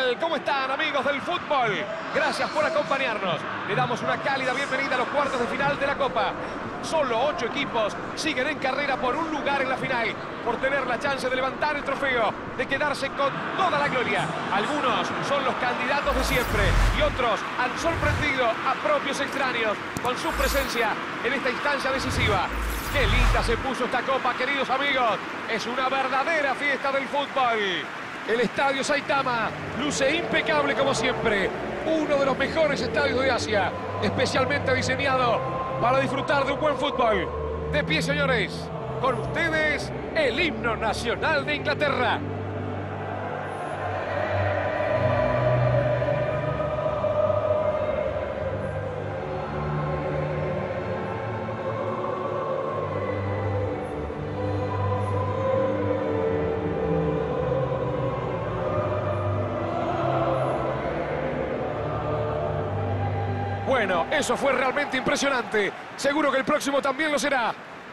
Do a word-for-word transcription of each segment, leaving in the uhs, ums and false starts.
tal? ¿Cómo están, amigos del fútbol? Gracias por acompañarnos. Le damos una cálida bienvenida a los cuartos de final de la Copa. Solo ocho equipos siguen en carrera por un lugar en la final, por tener la chance de levantar el trofeo, de quedarse con toda la gloria. Algunos son los candidatos de siempre y otros han sorprendido a propios extraños con su presencia en esta instancia decisiva. ¡Qué linda se puso esta Copa, queridos amigos! Es una verdadera fiesta del fútbol. El Estadio Saitama luce impecable como siempre. Uno de los mejores estadios de Asia, especialmente diseñado para disfrutar de un buen fútbol. De pie, señores, con ustedes el himno nacional de Inglaterra. Bueno, eso fue realmente impresionante. Seguro que el próximo también lo será.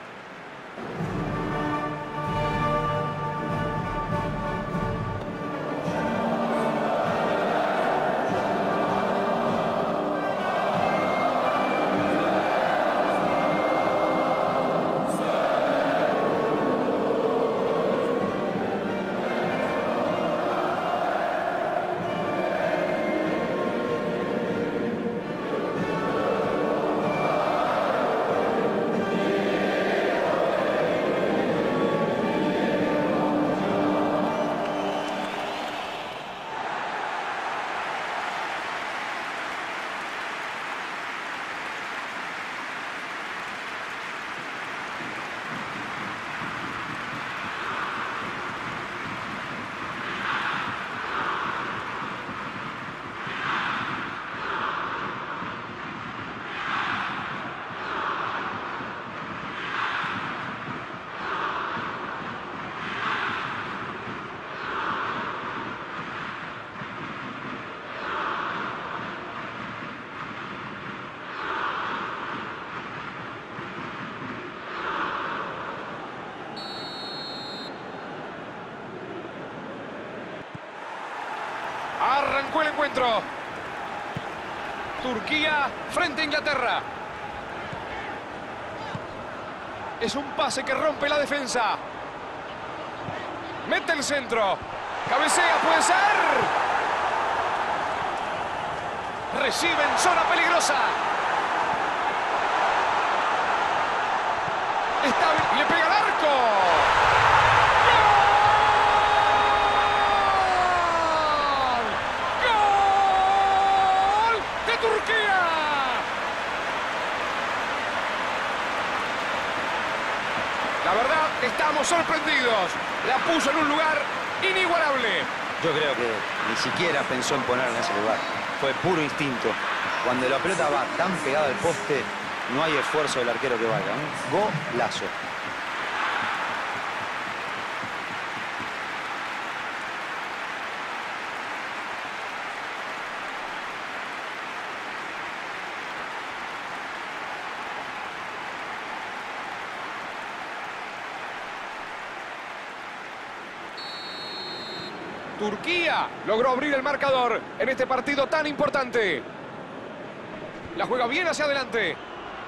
Arrancó el encuentro. Turquía frente a Inglaterra. Es un pase que rompe la defensa. Mete el centro. Cabecea, puede ser. Recibe en zona peligrosa. Está bien, le pega al arco. ¡Turquía! La verdad, estamos sorprendidos. La puso en un lugar inigualable. Yo creo que ni siquiera pensó en ponerla en ese lugar. Fue puro instinto. Cuando la pelota va tan pegada al poste, no hay esfuerzo del arquero que valga. Un golazo. Turquía logró abrir el marcador en este partido tan importante. La juega bien hacia adelante.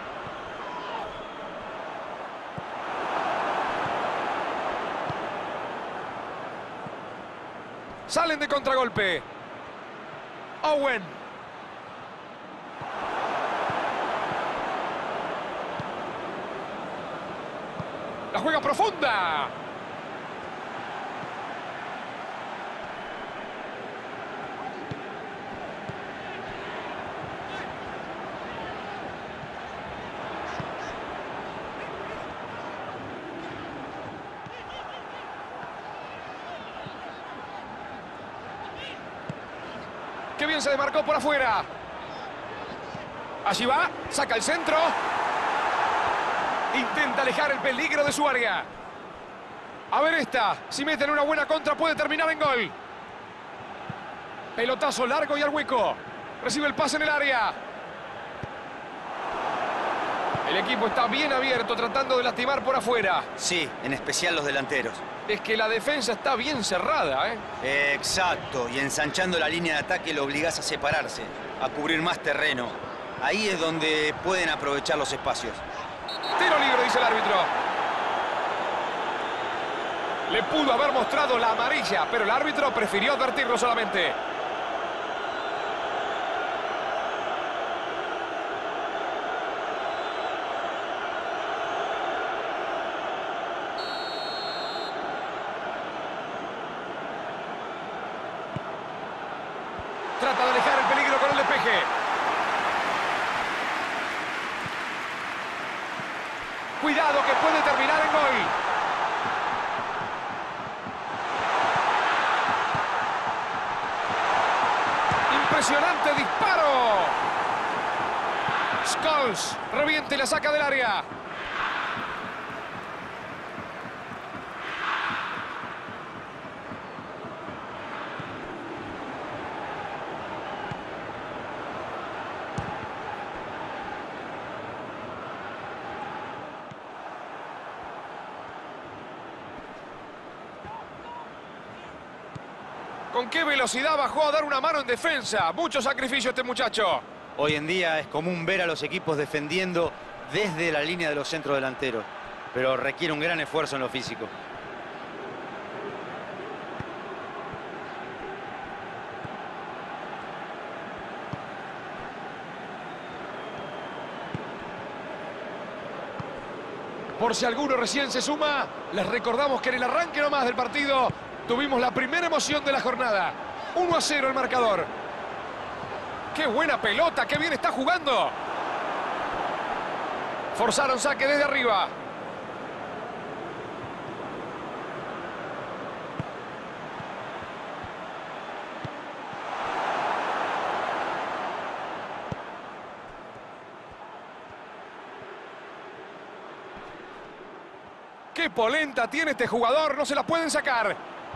Salen de contragolpe. Owen. La juega profunda. ¡Qué bien se desmarcó por afuera! Allí va, saca el centro. Intenta alejar el peligro de su área. A ver esta, si meten una buena contra puede terminar en gol. Pelotazo largo y al hueco. Recibe el pase en el área. El equipo está bien abierto, tratando de lastimar por afuera. Sí, en especial los delanteros. Es que la defensa está bien cerrada, ¿eh? Exacto, y ensanchando la línea de ataque lo obligás a separarse, a cubrir más terreno. Ahí es donde pueden aprovechar los espacios. Tiro libre, dice el árbitro. Le pudo haber mostrado la amarilla, pero el árbitro prefirió advertirlo solamente. Trata de alejar el peligro con el despeje. Cuidado que puede terminar en gol. Impresionante disparo. Scholes revienta y la saca del área. ¿Con qué velocidad bajó a dar una mano en defensa? Mucho sacrificio este muchacho. Hoy en día es común ver a los equipos defendiendo desde la línea de los centros delanteros, pero requiere un gran esfuerzo en lo físico. Por si alguno recién se suma, les recordamos que en el arranque nomás del partido tuvimos la primera emoción de la jornada. uno a cero el marcador. ¡Qué buena pelota! ¡Qué bien está jugando! Forzaron saque desde arriba. ¡Qué polenta tiene este jugador! ¡No se la pueden sacar!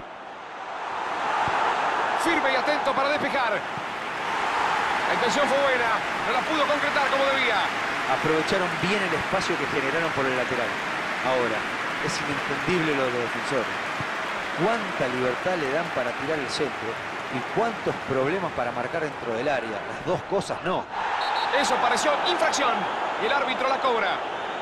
Firme y atento para despejar. La intención fue buena, no la pudo concretar como debía. Aprovecharon bien el espacio que generaron por el lateral. Ahora, es inentendible lo de los defensores. Cuánta libertad le dan para tirar el centro y cuántos problemas para marcar dentro del área. Las dos cosas no. Eso pareció infracción y el árbitro la cobra.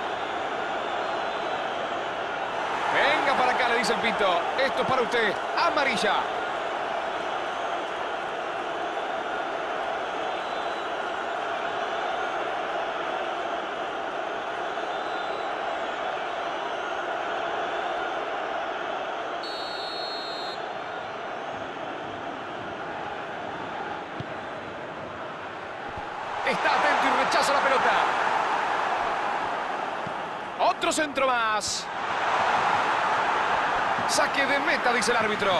Venga para acá, le dice el pito. Esto es para usted. Amarilla. Está atento y rechaza la pelota. Otro centro más. Saque de meta, dice el árbitro.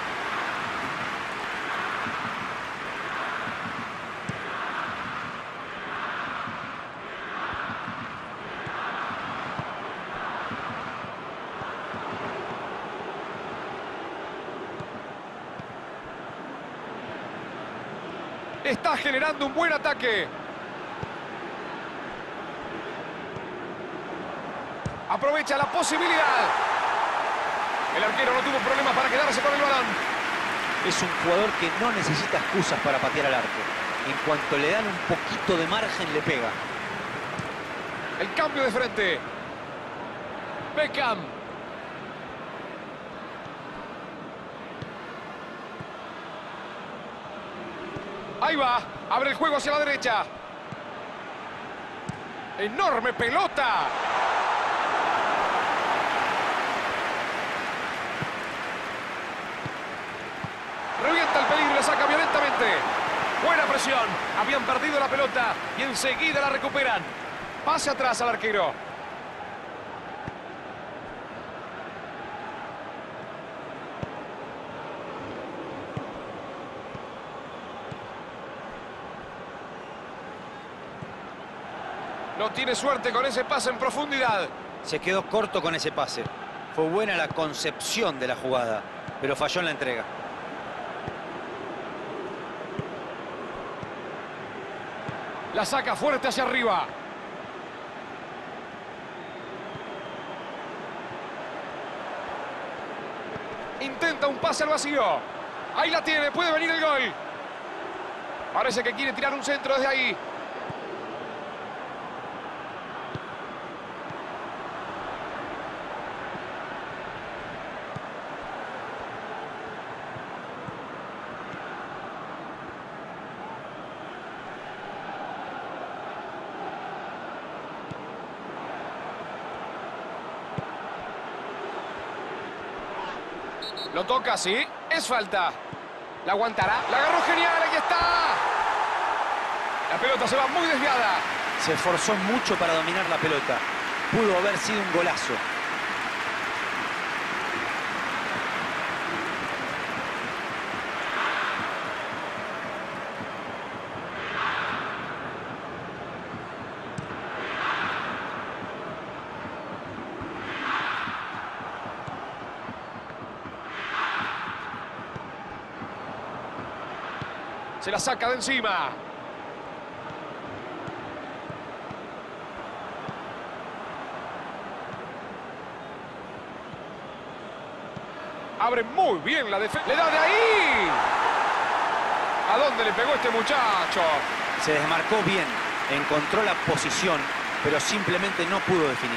Está generando un buen ataque. Aprovecha la posibilidad. El arquero no tuvo problemas para quedarse con el balón. Es un jugador que no necesita excusas para patear al arco. En cuanto le dan un poquito de margen, le pega. El cambio de frente. Beckham. Ahí va. Abre el juego hacia la derecha. Enorme pelota. Revienta el peligro y la saca violentamente. Buena presión. Habían perdido la pelota y enseguida la recuperan. Pase atrás al arquero. No tiene suerte con ese pase en profundidad. Se quedó corto con ese pase. Fue buena la concepción de la jugada, pero falló en la entrega. La saca fuerte hacia arriba. Intenta un pase al vacío. Ahí la tiene, puede venir el gol. Parece que quiere tirar un centro desde ahí. Lo toca, sí. Es falta. La aguantará. La agarró genial. Ahí está. La pelota se va muy desviada. Se esforzó mucho para dominar la pelota. Pudo haber sido un golazo. Se la saca de encima. Abre muy bien la defensa. ¡Le da de ahí! ¿A dónde le pegó este muchacho? Se desmarcó bien, encontró la posición, pero simplemente no pudo definir.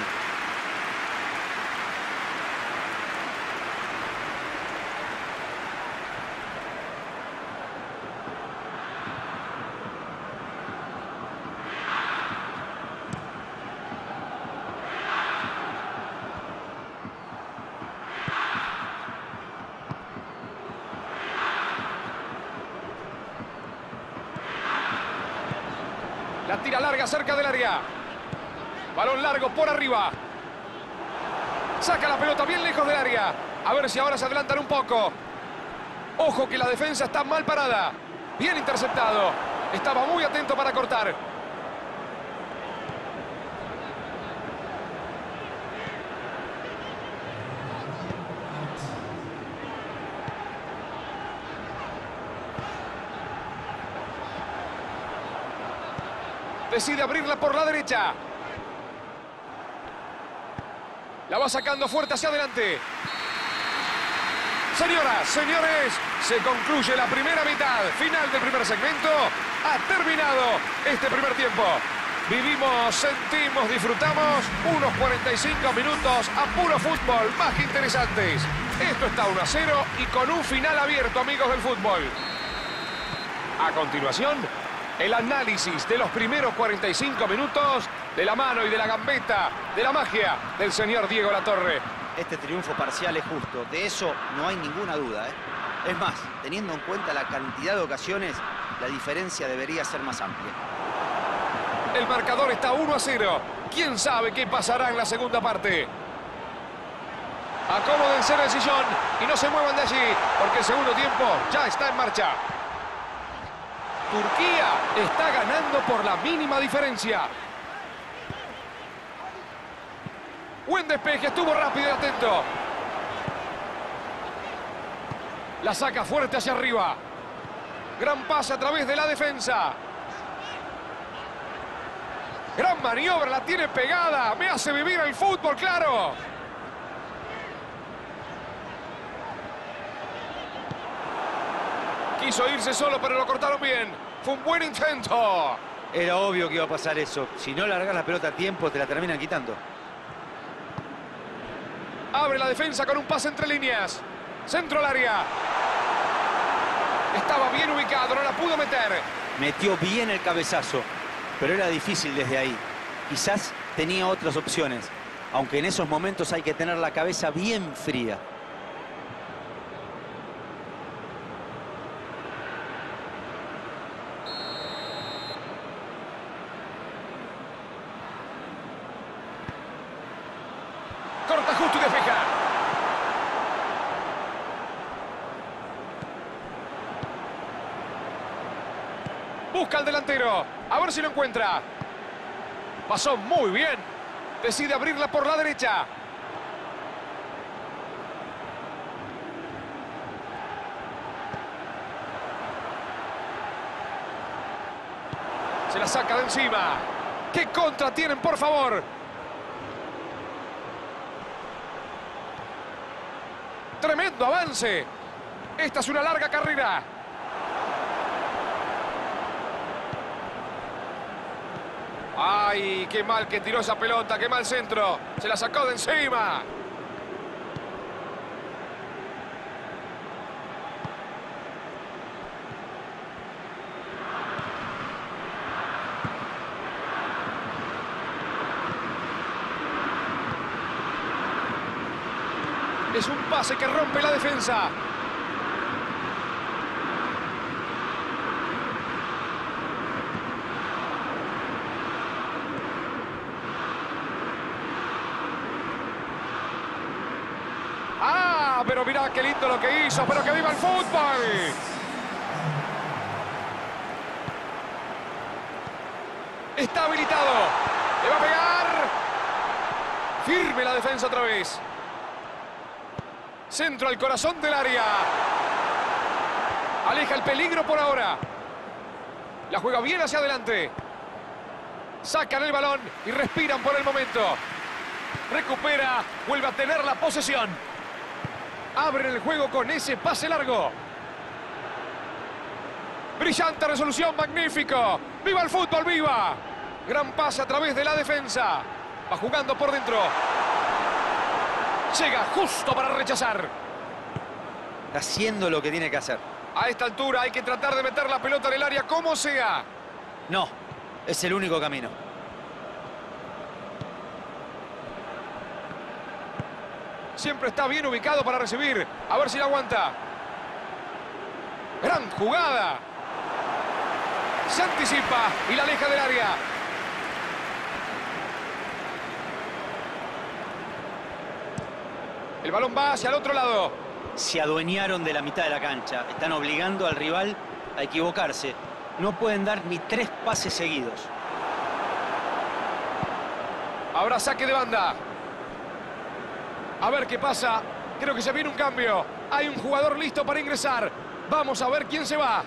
La tira larga cerca del área. Balón largo por arriba. Saca la pelota bien lejos del área. A ver si ahora se adelantan un poco. Ojo que la defensa está mal parada. Bien interceptado. Estaba muy atento para cortar. Decide abrirla por la derecha. La va sacando fuerte hacia adelante. Señoras, señores, se concluye la primera mitad. Final del primer segmento. Ha terminado este primer tiempo. Vivimos, sentimos, disfrutamos unos cuarenta y cinco minutos a puro fútbol, más que interesantes. Esto está uno a cero y con un final abierto, amigos del fútbol. A continuación, el análisis de los primeros cuarenta y cinco minutos de la mano y de la gambeta, de la magia del señor Diego Latorre. Este triunfo parcial es justo, de eso no hay ninguna duda, ¿eh? Es más, teniendo en cuenta la cantidad de ocasiones, la diferencia debería ser más amplia. El marcador está uno a cero. ¿Quién sabe qué pasará en la segunda parte? Acomódense en el sillón y no se muevan de allí, porque el segundo tiempo ya está en marcha. Turquía está ganando por la mínima diferencia. Buen despeje, estuvo rápido y atento. La saca fuerte hacia arriba. Gran pase a través de la defensa. Gran maniobra, la tiene pegada. Me hace vivir el fútbol, claro. Quiso irse solo, pero lo cortaron bien. Fue un buen intento. Era obvio que iba a pasar eso. Si no largas la pelota a tiempo, te la terminan quitando. Abre la defensa con un pase entre líneas. Centro al área. Estaba bien ubicado, no la pudo meter. Metió bien el cabezazo, pero era difícil desde ahí. Quizás tenía otras opciones, aunque en esos momentos hay que tener la cabeza bien fría. Corta justo y despeja. Busca al delantero. A ver si lo encuentra. Pasó muy bien. Decide abrirla por la derecha. Se la saca de encima. ¿Qué contra tienen, por favor? Tremendo avance. Esta es una larga carrera. ¡Ay, qué mal que tiró esa pelota! ¡Qué mal centro! Se la sacó de encima. Es un pase que rompe la defensa. ¡Ah! Pero mirá qué lindo lo que hizo. ¡Pero que viva el fútbol! Está habilitado. ¡Le va a pegar! Firme la defensa otra vez. Centro al corazón del área. Aleja el peligro por ahora. La juega bien hacia adelante. Sacan el balón y respiran por el momento. Recupera, vuelve a tener la posesión. Abren el juego con ese pase largo. Brillante resolución, magnífico. ¡Viva el fútbol, viva! Gran pase a través de la defensa. Va jugando por dentro. Llega justo para rechazar. Está haciendo lo que tiene que hacer. A esta altura hay que tratar de meter la pelota en el área como sea. No, es el único camino. Siempre está bien ubicado para recibir. A ver si la aguanta. Gran jugada. Se anticipa y la aleja del área. El balón va hacia el otro lado. Se adueñaron de la mitad de la cancha. Están obligando al rival a equivocarse. No pueden dar ni tres pases seguidos. Ahora saque de banda. A ver qué pasa. Creo que se viene un cambio. Hay un jugador listo para ingresar. Vamos a ver quién se va.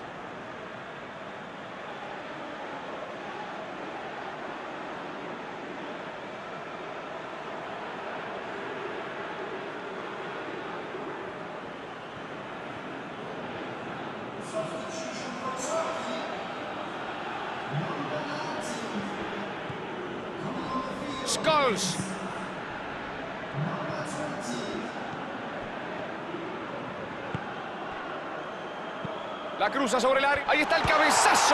Scholes. La cruza sobre el área. Ahí está el cabezazo.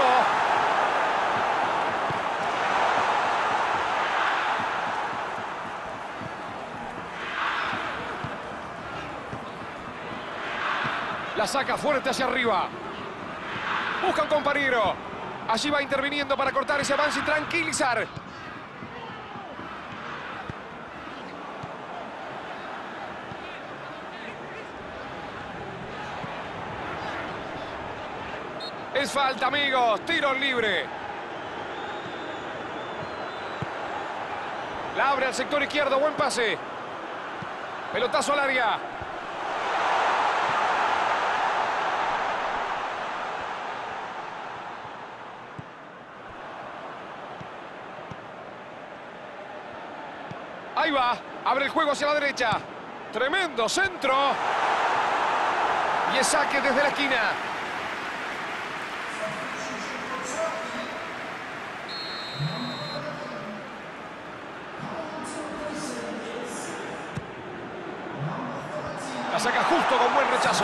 La saca fuerte hacia arriba. Busca un compañero. Allí va interviniendo para cortar ese avance y tranquilizar. Es falta, amigos. Tiro libre. La abre al sector izquierdo. Buen pase. Pelotazo al área. Ahí va. Abre el juego hacia la derecha. Tremendo centro. Y es saque desde la esquina. La saca justo con buen rechazo.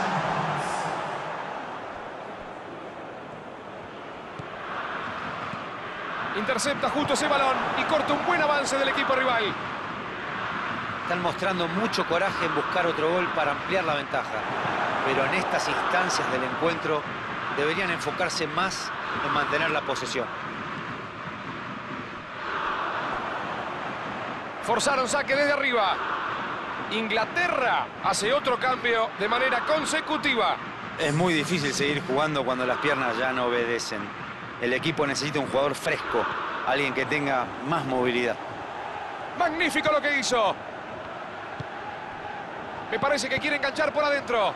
Intercepta justo ese balón y corta un buen avance del equipo rival. Están mostrando mucho coraje en buscar otro gol para ampliar la ventaja. Pero en estas instancias del encuentro deberían enfocarse más en mantener la posesión. Forzaron saque desde arriba. Inglaterra hace otro cambio de manera consecutiva. Es muy difícil seguir jugando cuando las piernas ya no obedecen. El equipo necesita un jugador fresco, alguien que tenga más movilidad. Magnífico lo que hizo. Me parece que quiere enganchar por adentro.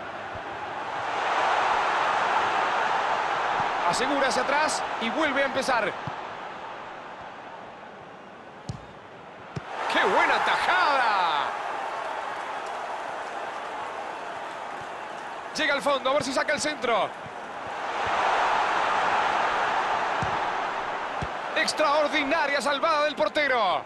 Asegura hacia atrás y vuelve a empezar. ¡Qué buena tajada! Llega al fondo, a ver si saca el centro. Extraordinaria salvada del portero.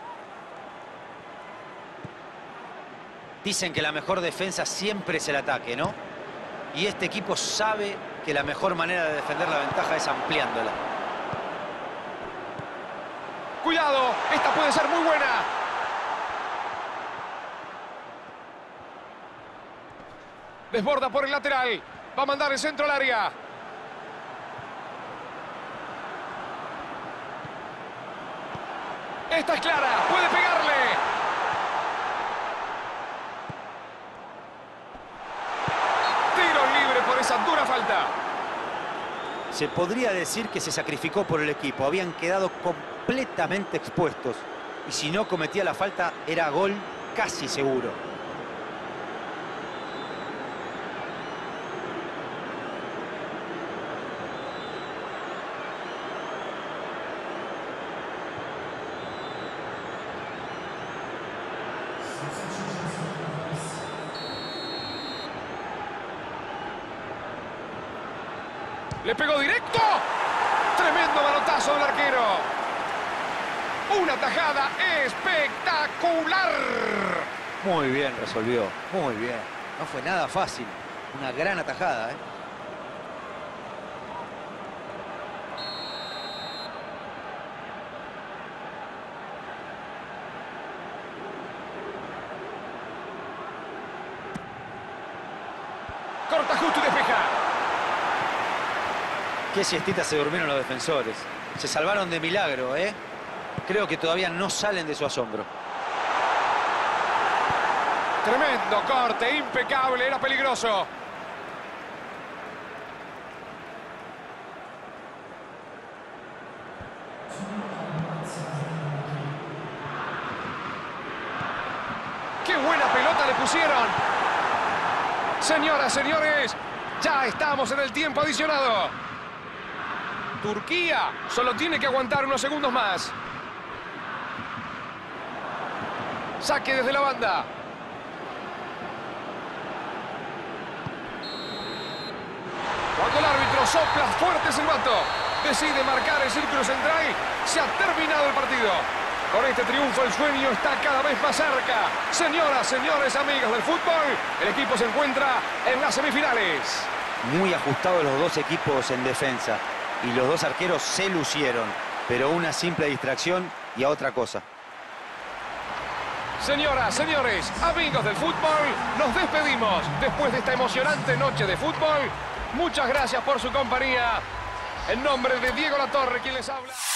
Dicen que la mejor defensa siempre es el ataque, ¿no? Y este equipo sabe que la mejor manera de defender la ventaja es ampliándola. Cuidado, esta puede ser muy buena. Desborda por el lateral. Va a mandar el centro al área. Esta es clara, puede pegarle. Tiro libre por esa dura falta. Se podría decir que se sacrificó por el equipo. Habían quedado completamente expuestos. Y si no cometía la falta, era gol casi seguro. Le pegó directo. Tremendo manotazo del arquero. Una tajada espectacular. Muy bien resolvió, muy bien. No fue nada fácil. Una gran atajada, ¿eh? Corta justo y despeja. Qué siestita se durmieron los defensores. Se salvaron de milagro, ¿eh? Creo que todavía no salen de su asombro. Tremendo corte, impecable, era peligroso. ¡Qué buena pelota le pusieron! Señoras, señores, ya estamos en el tiempo adicionado. Turquía solo tiene que aguantar unos segundos más. Saque desde la banda. Cuando el árbitro sopla fuerte silbato, decide marcar el círculo central, se ha terminado el partido. Con este triunfo el sueño está cada vez más cerca. Señoras, señores, amigos del fútbol, el equipo se encuentra en las semifinales. Muy ajustados los dos equipos en defensa. Y los dos arqueros se lucieron. Pero una simple distracción y a otra cosa. Señoras, señores, amigos del fútbol, nos despedimos después de esta emocionante noche de fútbol. Muchas gracias por su compañía. En nombre de Diego Latorre, quien les habla.